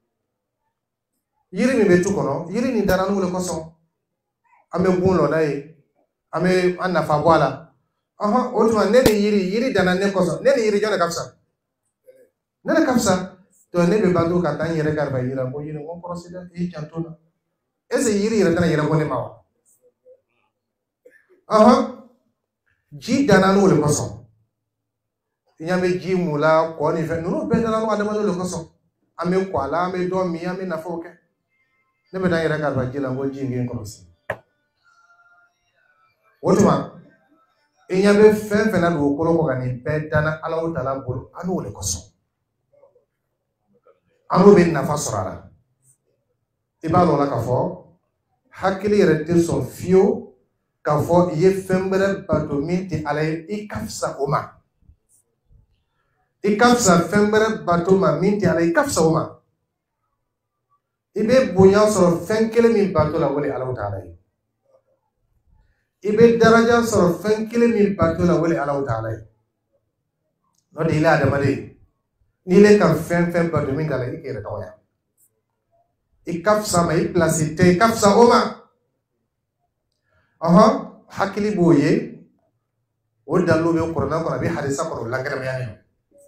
yiri min bɛ tu kɔnɔ yiri nin dara n'u le kosɔn an bɛ gun lɔda ye an bɛ an nafa bɔ a la o tuma ne ni yiri danna ne kosɔn ne ni yiri jɔn de ka fisa ne de ka fisa donc ne bɛ bato ka taa n yɛrɛ karifa yiri la ko yiri ko kɔrɔsi dɛ i janto la est ce que yiri yɛrɛ tɛna yɛrɛ bɔ ne ma wa ji danna n'o le kosɔn i ɲɛ bɛ ji mun la kɔ ni fɛn ninnu bɛɛ danna n'o adamadenw le kosɔn an bɛ kɔ a la an bɛ dɔ min an bɛ nafaw kɛ ne bɛ taa n yɛrɛ karifa ji la ko ji in kɛ n kɔlɔsi o tuma i ɲɛ bɛ fɛn fɛn na dugukolo kɔ ka nin bɛɛ danna Alahu Taala bolo an n'o le kosɔn an n'o bɛ nafa sɔrɔ a la i b'a dɔn la k'a fɔ hakili yɛrɛ tɛ sɔn fiyewu k'a fɔ i ye fɛn wɛrɛ bato min tɛ ala ye i ka fisa o ma i ka fisa fɛn wɛrɛ bato ma min tɛ ala ye i ka fisa o ma i bɛ bonya sɔrɔ fɛn kelen min bato la o de Alahu Taala ye i bɛ daraja sɔrɔ fɛn kelen min bato la o de Alahu Taala ye n'o de ye adamaden n'i le ka fɛn bato min k'a la i k'i yɛrɛ dɔgɔya i ka fisa ma i pilasi tɛ i ka fisa o ma hakili b'o ye o dalilu bɛ kuranɛ kɔnɔ a bɛ hadisa kɔnɔ o lankɛnɛmaya ye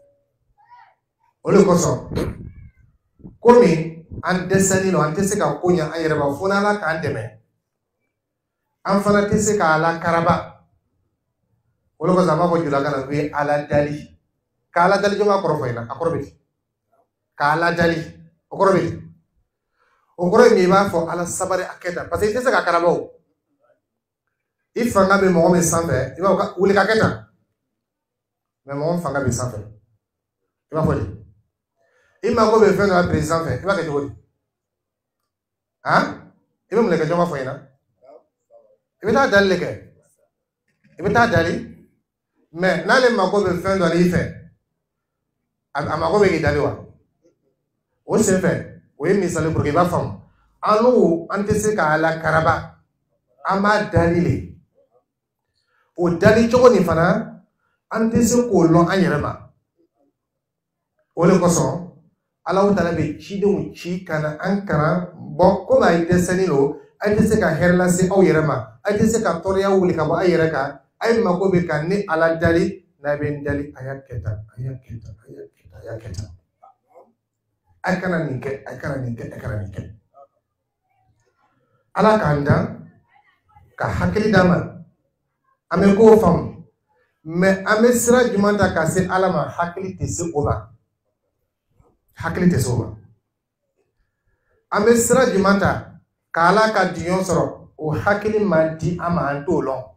o de kosɔn komi an dɛsɛlen don an tɛ se ka ko ɲɛ an yɛrɛ ma fo n'Ala k'an dɛmɛ an fana tɛ se k'a lakaraba o de kosɔn an b'a fɔ julakan na ko ye Ala dali k'Ala dali jɔn b'a kɔrɔ fɔ i la a kɔrɔ bɛ di k'Ala dali o kɔrɔ bɛ di o kɔrɔ ye min i b'a fɔ Ala sabari a kɛ tan parce que i tɛ se ka karaba o i fanga bɛ mɔgɔ min sanfɛ i b'a fɔ wuli ka kɛ tan mais mɔgɔ min fanga bɛ sanfɛ i b'a fɔ de i mago bɛ fɛn dɔ la président fɛ i b'a kɛ cogo di i bɛ mun de kɛ jɔn b'a fɔ i ɲɛna i bɛ taa dali de kɛ i bɛ taa dali mais n'ale mago bɛ fɛn dɔ la i fɛ a mago bɛ k'i dali wa o sen fɛ o ye misali pour que i b'a faamu an n'u an tɛ se k'a lakaraba an b'a dali le o dali cogo nin fana an tɛ se k'o lɔn an yɛrɛ ma o de kosɔn Alahu Taala bɛ cidenw ci ka na an kalan bɔn komi a ye dɛsɛlen don a tɛ se ka hɛrɛ lase aw yɛrɛ ma a tɛ se ka tɔɔrɔya wuli ka bɔ a yɛrɛ kan a ye mago bɛ ka ne Ala dali n'a bɛ n dali a y'a kɛ tan a y'a kɛ tan a y'a kɛ tan a y'a kɛ tan a kana nin kɛ a kana nin kɛ a kana nin kɛ Ala k'an dan ka hakili d'an ma an bɛ kow faamu mais ame sira juman ta ka se ala ma hakili tɛ se o ma hakili tɛ se o ma ame sira juman ta ka ala ka diɲɔ sɔrɔ o hakili man di an ma an t'o lɔn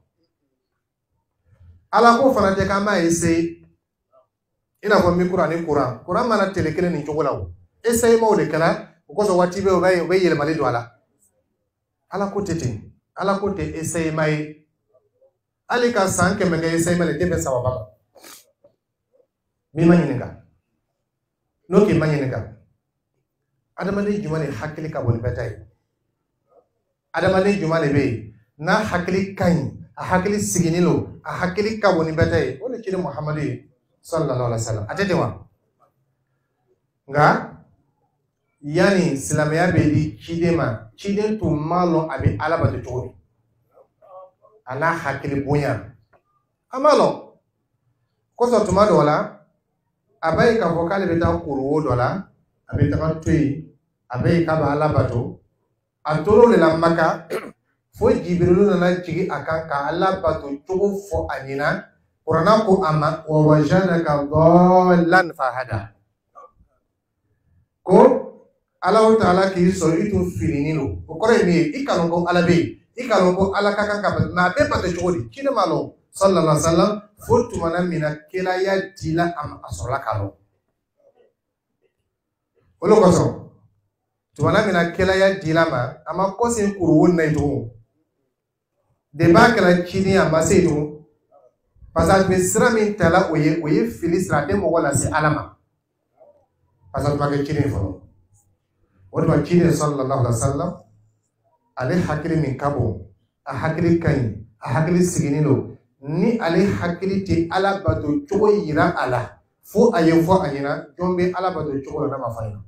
ala ko fana tɛ k'an b'a essayer i n'a fɔ mikro ani kuran mana tele kelen nin cogo la o essayement de kɛra o kosɔn waati bɛɛ u bɛ yɛlɛmali don a la ala ko tɛ ten ala ko tɛ essayement ye hali ka san 100 kɛ essayement le tɛ bɛn sababa ma min ma ɲininka n'o k'i ma ɲininka adamaden jumɛn de hakili ka bon ni bɛɛ ta ye adamaden jumɛn de bɛ yen n'a hakili ka ɲi a hakili siginin don a hakili ka bon ni bɛɛ ta ye o de ciden Muhamadu ye sallallahu alaihi wasallam a tɛ ten wa nka yani silamɛya bɛ di ciden ma ciden tun ma lɔn a bɛ ala bato cogo di a n'a hakili bonya a ma lɔn kosɔn tuma dɔw la a b'a ye k'a fɔ k'ale bɛ taa kuruwo dɔ la a bɛ taga to yen a bɛ ye k'a bɛ ala bato a tora o de la Maka fo Jibirilu nana jigin a kan ka ala bato cogo fɔ a ɲɛna kuranna ko a ma wa wajadaka dhallan fahada ko Alahu Taala k'i sɔrɔ i tun filinin don o kɔrɔ ye min ye i kanu ko ala bɛ yen i kanu ko ala ka kan ka bato mais a bɛ bato cogo di ciden ma lɔn sallallahu alaihi wasallam fo tumana min na kelaya dila a ma a sɔrɔla k'a lɔn o de kosɔn tumana min na kelaya dila ma a ma kɔsen kuruwo na yen tugun de b'a kɛra ciden a ma se yen tugun parce que a tun bɛ sira min tala o ye fili sira a tɛ mɔgɔ lase ala ma parce que a tun b'a kɛ ciden fɔlɔ o de ma ciden sallallahu alaihi wasallam ale hakili min ka bon a hakili ka ɲi a hakili siginin don ni ale hakili tɛ ala bato cogo yira a la fo a ye fɔ a ɲɛna jɔn bɛ ala bato cogo la n'a ma fɔ a ɲɛna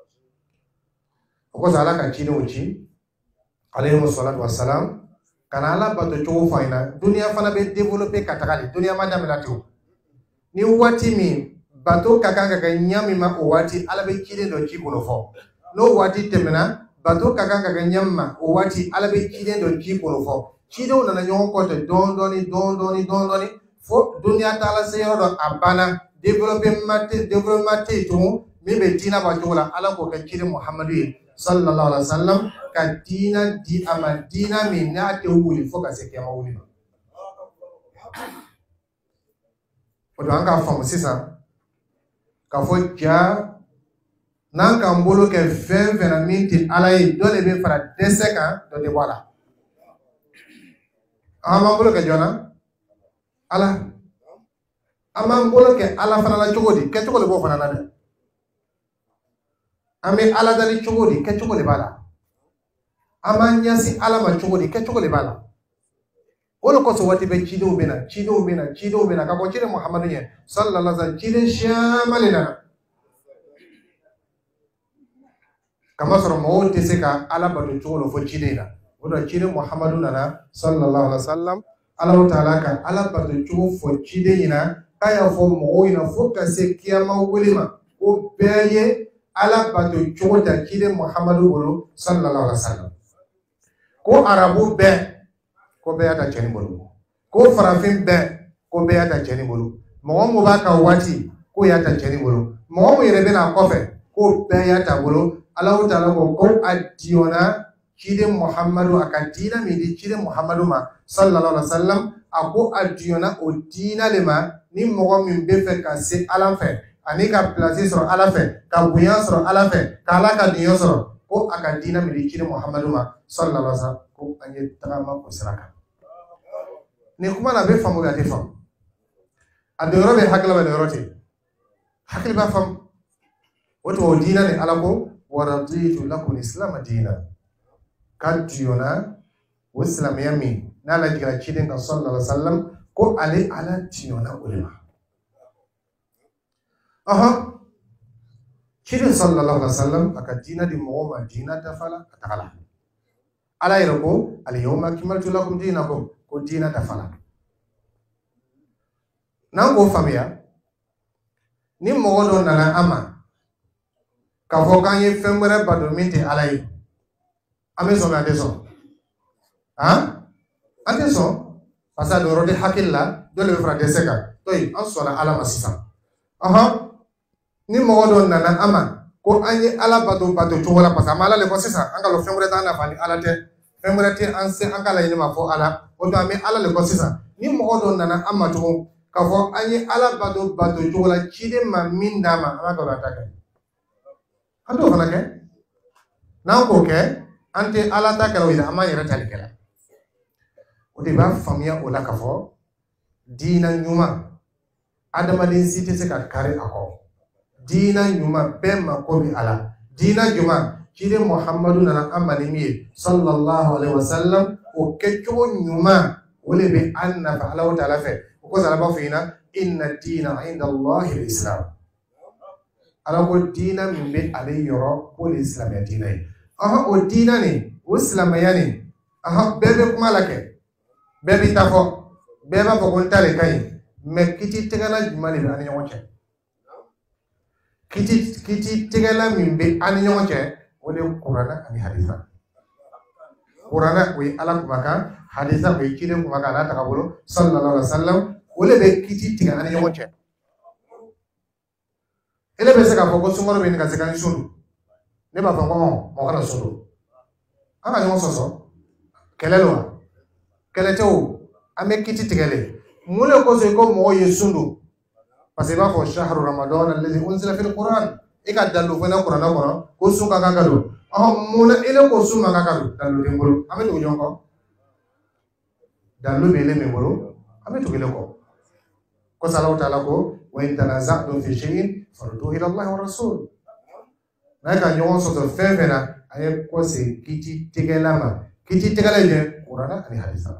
o kosɔn ala ka cidenw ci alayhimu salatu wassalam kana ala bato cogo fɔ a ɲɛna duniya fana bɛ développer ka taga de duniya ma daminɛ ten ni waati min bato ka kan ka kɛ ɲa min ma o waati ala bɛ ciden dɔ ci kɔnɔ fɔ n'o waati tɛmɛna bato ka kan ka kɛ ɲa min ma o waati ala bɛ ciden dɔ ci kɔnɔ fɔ cidenw nana ɲɔgɔn kɔfɛ dɔɔni fo duniya taala se yɔrɔ dɔ a banna développement tɛ yen tugun min bɛ diinɛ bɔ cogo la ala k'o kɛ ciden Muhamadu ye sallallahu alaihi wasallam ka diinɛ di a ma diinɛ min n'a tɛ wuli fo ka se kiyama wuli ma o don an k'a faamu sisan k'a fɔ ja n'an k'an bolo kɛ fɛn fɛn na min tɛ ala ye dɔ de bɛ fara dɛsɛ kan dɔ de bɔ a la an b'an bolo kɛ jɔnna ala an b'an bolo kɛ ala fana la cogo di kɛcogo de b'o fana na dɛ an bɛ ala dali cogo di kɛcogo de b'a la an b'an ɲɛsin ala ma cogo di kɛcogo de b'a la o de kosɔn waati bɛ cidenw bɛ na ka bɔ ciden Muhamadu ɲɛ sallallahu alaihi wasallam ciden caman de nana kamasɔrɔ mɔgɔw tɛ se ka ala bato cogo dɔ fɔ ciden na o de ciden Muhamadu nana sallallahu alaihi wasallam Alahu Taala ka ala bato cogo fɔ ciden ɲɛna k'a y'a fɔ mɔgɔw ɲɛna fo ka se kiyama wele ma o bɛɛ ye ala bato cogo ta ciden Muhamadu bolo sallallahu alaihi wasallam ko arabu bɛɛ ko bɛɛ y'a ta cɛni bolo ko farafin bɛɛ ko bɛɛ y'a ta cɛni bolo mɔgɔ mun b'a ka waati ko y'a ta cɛni bolo mɔgɔ mun yɛrɛ bɛna kɔfɛ ko bɛɛ y'a ta bolo Alahu Taala ko a diyɔnna ciden Muhamadu a ka diinɛ min di ciden Muhamadu ma sallallahu alaihi wasallam a ko a diyɔnna o diinɛ de ma ni mɔgɔ min bɛ fɛ ka se ala fɛ ani ka place sɔrɔ ala fɛ ka bonya sɔrɔ ala fɛ ka ala ka diɲɛ sɔrɔ ko a ka diinɛ min di ciden Muhamadu ma sallallahu alaihi wasallam ko an ye tagama o sira kan nin kuma na a bɛ faamu a tɛ faamu a donyɔrɔ bɛ hakili la donyɔrɔ tɛ hakili b'a faamu o tuma o diinɛ ni ala ko wa raditu lakum al-islam diinan ka diyɔnna o silamɛya min n'a lajiginna ciden kan sallallahu alaihi wasallam ko ale ala diyɔnna o de ma ciden sallallahu alaihi wasallam a ka diinɛ di mɔgɔw ma diinɛ dafala a taga la ala yɛrɛ ko al-yawma akmaltu lakum dinakum ko diinɛ dafala n'an k'o faamuya ni mɔgɔ dɔ nana an ma k'a fɔ k'an ye fɛn wɛrɛ bato min tɛ ala ye an bɛ sɔn an tɛ sɔn an tɛ sɔn pasa do rodi hakilla do le fra deseka toy an sona ala masisa ni mo do nana ama ko anyi ala bato chola pasa mala le ko sisa an kalo femre ta na fani ala te femre te an se an kala yima fo ala o do ami ala le ko sisa ni mo do nana ama to ka fo anyi ala bato chola chide ma minda ma ala ko ta ka ando fana ke na ko ke ante ala ta kala wida ama yera tali kala o de ba famia o la ka fo dina nyuma adamadin site se ka kare ako dina nyuma bema ko bi ala dina nyuma kire muhammadu nana amani mi sallallahu alaihi wasallam o kecco nyuma wole be anna fa ala ta'ala fe ko sala ba fina inna dina inda allah alislam ala ko dina min be ale yoro ko islam ya dina o dina ni o islam ya ni bebe kuma lake bebe tafo beba ko tale kay me kiti tegala jumali be ani nyonche kiti tegala mimbe ani nyonche wole qur'ana ani haditha qur'ana wi ala kumaka haditha wi kire kumaka na takabulu sallallahu alaihi wasallam wole be kiti tegala ani nyonche ele be seka foko sumoro be ni ka seka nsulu ne ba foko mo kana sulu anga nyonso soso kelelo keleto ame kiti tegale mule ko se ko mo yesundu parce que ba fo shahru ramadan alladhi unzila fil quran ika dalu fana quran ko ko su ka galo muna ile ko su ma ka galo dalu dingolo ame to jonko dalu bele membolo ame to gele ko sallallahu ta'ala ko wa in tanaza'tum fi shay'in farduhu ila allah wa rasul na ka nyon so to fefena ay ko se kiti tegelama kiti tegala je quran ani hadisa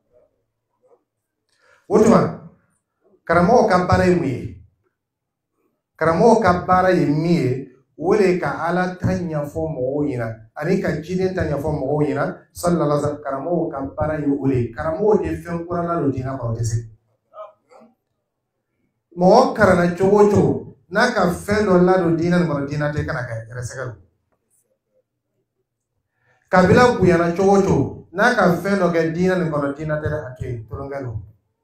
wotuma karamo kampara yemi karamo kampara yemi wole ka ala tanya fo mo yina ani ka jiden tanya fo mo yina sallallahu alaihi wasallam karamo kampara yole karamo de fen kurala lo dina ko tese mo karana chogo na ka fen do la do dina mo dina te kana ka resegal kabila kuyana chogo na ka fen do ga dina mo dina te ake tulungalo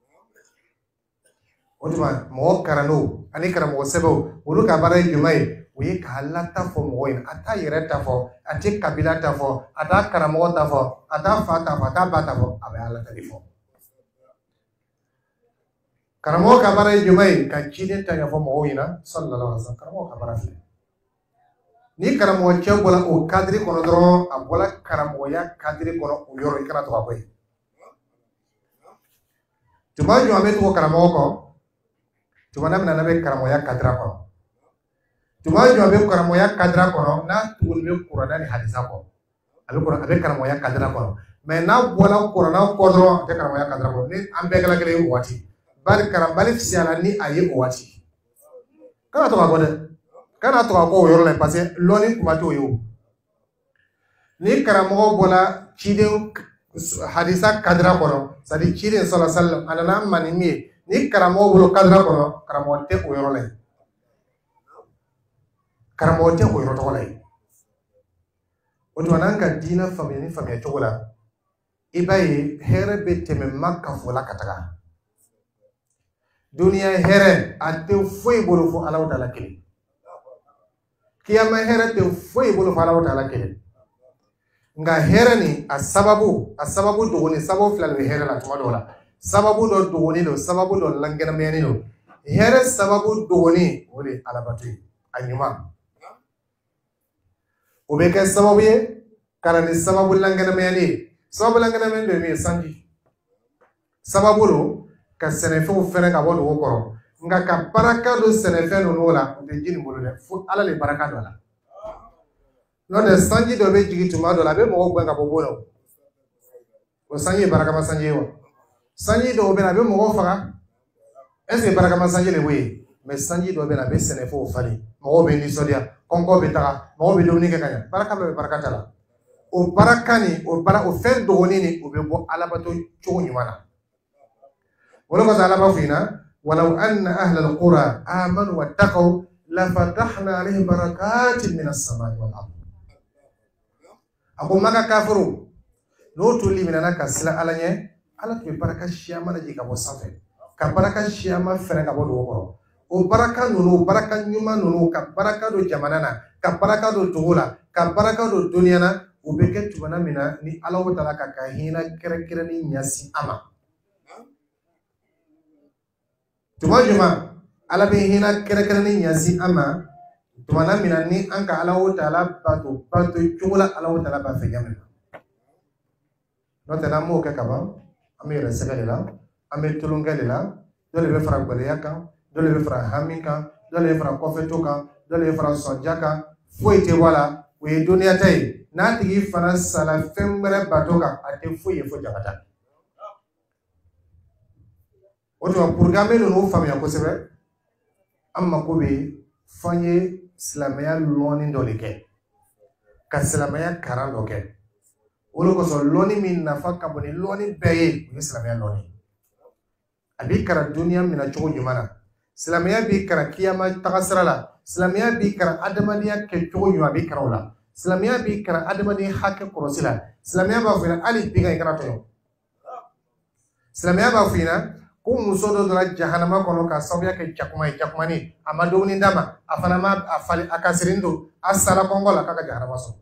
Otuma mo karano ani karamo sebo wulu ka bara jumai wi ka halata fo mo yin ata yereta fo ati kabila ta fo ata karamo ta fo ata fata fo ata bata fo abe ala ta fo karamo ka bara jumai ka chide ta fo mo yin sallallahu alaihi wasallam karamo ka bara ni karamo chebola o kadri kono dro abola karamo ya kadri kono o yoro ikana to akoy tuma jo ametu karamo ko tuma na be karamo ya kadra ko tuma jo be karamo ya kadra ko na tugul be qur'ana ni hadisa ko abe qur'ana be karamo ya kadra ko me na bola qur'ana ko dro be karamo ya kadra ko ni ambe gala gele wati bar karam balif siala ni ayi wati kana to ko de kana to ko yoro le parce loni kuma to yo ni karamo bola chide hadisa kadra ko sadi chide sallallahu alaihi wasallam anana manimi ni karamo bolo kadra ko karamo te ko yoro lay karamo te ko yoro to lay o to nanka dina famini famia to wala ibaye here beteme makka fo la kataga dunia here ate foi bolo fo Allah taala kili kiyama here te foi bolo fo Allah taala kili nga here ni asababu dogoni sababu filal we here la tuma dola sababu do dogoni do sababu do langena meni do here sababu dogoni wole alabatu anyuma ubeke sababu ye karani sababu langena meni do mi sanji sababu do ka senefu fere ka bodo wokoro nga ka baraka do senefe no la de jini bolo de fu ala le baraka do la no de sanji do be jigi tuma do la be mo gbe ka bobo o sanji baraka ma sanji wa sanji do be na be mo faga est-ce que baraka ma sanji le we mais sanji do be na be senefu fali mo be ni sodia konko be taga mo be do ni ke kanya baraka be baraka tala o baraka ni o bara o fel do ni o be bo ala bato choni wana ولو قال الله فينا ولو أن أهل القرى آمنوا واتقوا لفتحنا عليهم بركات من السماء والأرض أقول ما كافروا لو تولي من أنا كسلا على ala tun bɛ baraka siyama lajɛ ka bɔ sanfɛ ka baraka siyama fɛrɛ ka bɔ dugu kɔrɔ o baraka ninnu baraka ɲuman ninnu ka baraka don jamana na ka baraka don dugu la ka baraka don duniya na o bɛ kɛ tuma min na ni ala taala ka hinɛ kɛrɛnkɛrɛnni ɲɛsin a ma tuma jumɛn ala bɛ hinɛ kɛrɛnkɛrɛnni ɲɛsin a ma tuma min na ni an ka ala taala bato cogo la ala taala b'a fɛ ɲamin n'o tɛ n'an m'o kɛ ka ban an bɛ yɛrɛ sɛgɛ de la an bɛ tulonkɛ de la dɔ de bɛ fara gbɛlɛya kan dɔ de bɛ fara hami kan dɔ de bɛ fara kɔfɛto kan dɔ de bɛ fara sɔnja kan foyi tɛ bɔ a la o ye duniya ta ye n'a tigi fana sala fɛn wɛrɛ bato kan a tɛ foyi ye fo jabata o tuma pour que an bɛ ninnu faamuya kosɛbɛ an mako bɛ fɔ an ye silamɛya lɔnni dɔ de kɛ ka silamɛya karan dɔ kɛ o de kosɔn lɔnni min nafa ka bon ni lɔnni bɛɛ ye o ye silamɛya lɔnni a b'i kara duniya minɛ cogo ɲuman na silamɛya b'i kara kiyama tagasira la silamɛya b'i kara adamadenya kɛ cogo ɲuman a b'i kara o la silamɛya b'i kara adamadenya hakɛ kɔlɔsi la silamɛya b'a fɔ i ɲɛna hali bin i kana tɔɲɔ silamɛya b'a fɔ i ɲɛna ko muso dɔ donna jahanama kɔnɔ ka sababuya kɛ jakuma ye jakumani a ma dumuni d'a ma a fana ma a falen a kasirilen don a sara kɔngɔ la k'a ka jahanama sɔrɔ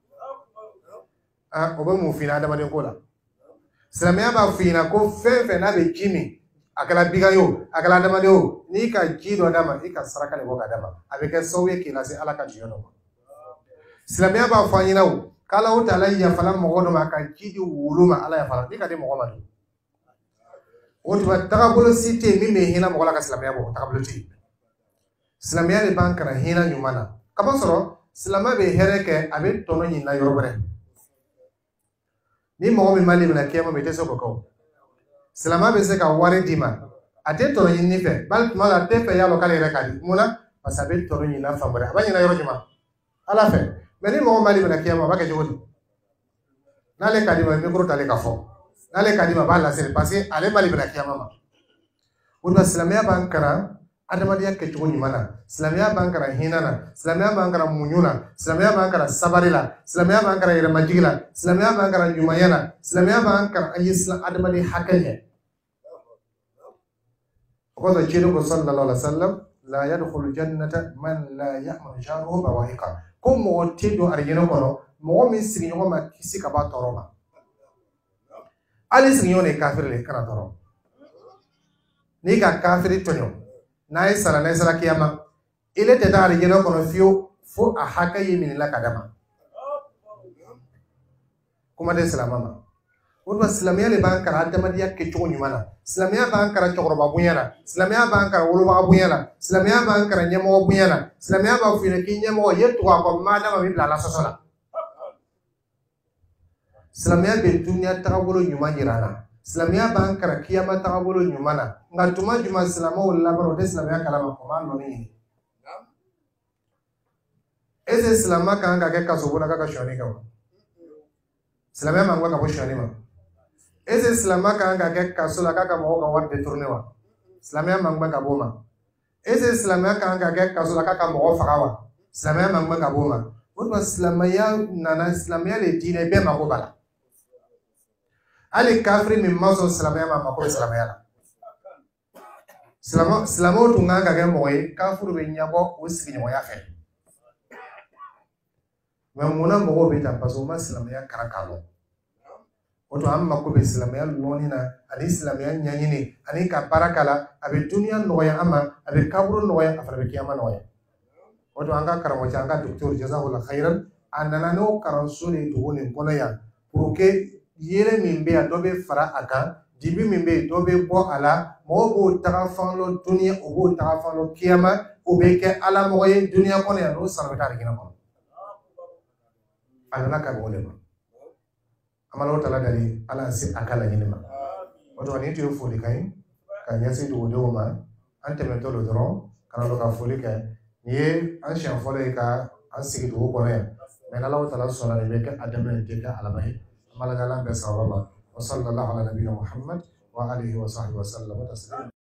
o bɛ mun f'i ɲɛna adamaden ko la silamɛya b'a fɔ i ɲɛna ko fɛn fɛn n'a bɛ ji min a kɛra biga ye o a kɛra adamaden o n'i ka ji dɔ d'a ma i ka saraka de bɔ ka d'a ma a bɛ kɛ sababu ye k'i lase ala ka jiɲɛ dɔ ma silamɛya b'a fɔ an ɲɛna o k'ala taala yafala mɔgɔ dɔ ma ka ji di wulu ma ala yafala i ka di mɔgɔ ma de o tuma tagabolo si tɛ yen min bɛ hinɛ mɔgɔ la ka silamɛya bɔ tagabolo tɛ yen silamɛya de b'an kalan hinɛ ɲuman na kaba sɔrɔ silamɛ bɛ hɛrɛ kɛ a bɛ tɔnɔ ɲini na yɔrɔ wɛrɛ ni mɔgɔ min ma lemina kɛma i tɛ se k'o kɛ silamɛ bɛ se ka wari d'i ma a tɛ tɔnɔ ɲini fɛ bali tuma la a tɛ fɛ yalɔ k'ale yɛrɛ ka di mun na parce que a bɛ tɔnɔ ɲini na fan wɛrɛ a b'a ɲina yɔrɔ jumɛn ala fɛ mɛ ni mɔgɔ ma lemina kɛma a b'a kɛ cogo di n'ale ka di ma micro t'ale ka fɔ n'ale ka di ma a b'a lase parce que ale ma lemina kɛma ma o de la silamɛya b'an kalan adamadenya kɛcogo ɲuman na silamɛya b'an kalan hinɛ na silamɛya b'an kalan muɲu na silamɛya b'an kalan sabari la silamɛya b'an kalan yɛrɛmajigi la silamɛya b'an kalan ɲumanya na silamɛya b'an kalan an ye adamaden hakɛ ɲɛ o kɔsɔn ciden ko sallallahu alaihi wa sallam la yadkhulu jannata man la ya'manu jaruhu bawahiqa ko mɔgɔ tɛ don arijinɛ kɔnɔ mɔgɔ min sigiɲɔgɔn ma kisi ka bɔ tɔɔrɔ ma hali sigiɲɔgɔn de kafiri le kana tɔɔrɔ n'i ka kafiri tɔɲɔ n'a ye sara n'a sera kiyama ile tɛ taa arijinɛ kɔnɔ fiyewu fo a hakɛ ye minɛla ka d'a ma kuma tɛ silamɛ ma o de la silamɛya de b'an kalan adamadenya kɛcogo ɲuman na silamɛya b'an kalan cɛkɔrɔba bonya na silamɛya b'an kalan wolobaga bonya na silamɛya b'an kalan ɲɛmɔgɔ bonya na silamɛya b'a fɔ i ɲɛna k'i ɲɛmɔgɔ ye tugu a kɔ maadama min bila ala sɔsɔ la silamɛya bɛ duniya tagabolo ɲuman jira an na silamɛya b'an kalan kiyama tagabolo ɲuman na nka tuma jumɛn silamɛw laban o tɛ silamɛya kalama o b'a nɔni ɲini est-ce que silamɛ kan ka kɛ kaso bon na k'a ka sonyani kɛ wa silamɛya man kan ka bɔ sonyani ma est-ce que silamɛ kan ka kɛ kaso la k'a ka mɔgɔw ka wari détourner wa silamɛya man kan ka bɔ o ma est-ce que silamɛya kan ka kɛ kaso la k'a ka mɔgɔ faga wa silamɛya man kan ka bɔ o ma o tuma silamɛya nana silamɛya de diinɛ bɛɛ mako b'a la hali kafiri min ma sɔn silamɛya ma mako bɛ silamɛya la silamɛw tun kan ka kɛ mɔgɔ ye kafiri bɛ ɲɛbɔ o sigiɲɔgɔnya fɛ mɛ munna mɔgɔw bɛ taa parce que u ma silamɛya kalan k'a dɔn o tuma an mako bɛ silamɛya lɔnni na ani silamɛya ɲɛɲini ani ka baara k'a la a bɛ duniya nɔgɔya an ma a bɛ kaburu nɔgɔya a fana bɛ kiyama nɔgɔya o tuma an ka karamɔgɔ an ka docteur jazakallahu khairan a nana n'o kalanso de dugu nin kɔnɔ yan pour que yere min bɛ yan dɔ bɛ fara a kan dibi min bɛ yen dɔ bɛ bɔ a la mɔgɔw b'o taga fan dɔ duniya o b'o taga fan dɔ kiyama o bɛ kɛ ala mɔgɔ ye duniya kɔnɔ yan n'o sara bɛ taa alijinɛ kɔnɔ a nana ka bɔ o de ma an b'Alahu taala deli ala se a ka laɲini ma o tuma nin tun ye folikan ye ka ɲɛsin dugudenw ma an tɛmɛtɔ don dɔrɔn kana dɔn ka foli kɛ nin ye an siɲɛ fɔlɔ ye ka an sigi dugu kɔnɔ yan mɛ n'Alahu taala sɔnna nin bɛ kɛ a daminɛ tɛ kɛ alaba ye an b'Ala ka Ala bɛɛ sababa ma wa sallallahu ala nabiyina Muhammad wa alihi wa sahbihi wa sallam